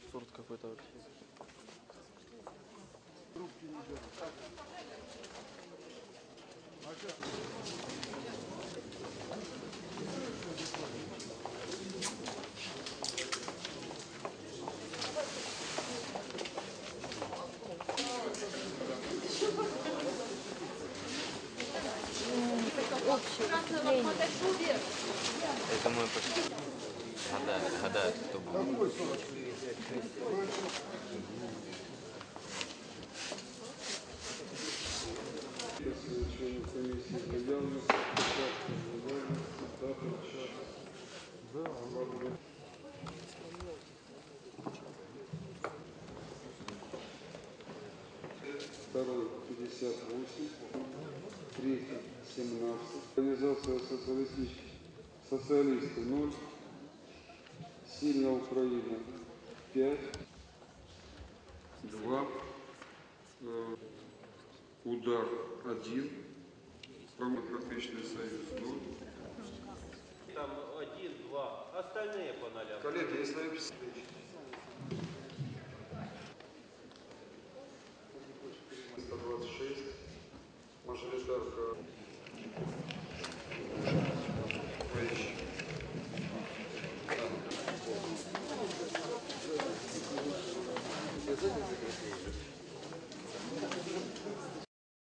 Сорт какой-то вообще. Это мы гадают, кто будет. Членов комиссии заявленности, второй 58, третий 17, организация социалисты 0, сильная Украина 5, 2, удар 1, Демократичный союз 0. Там 1, 2, остальные по нолям. Коллеги, если вы писали... 126, мажоритарка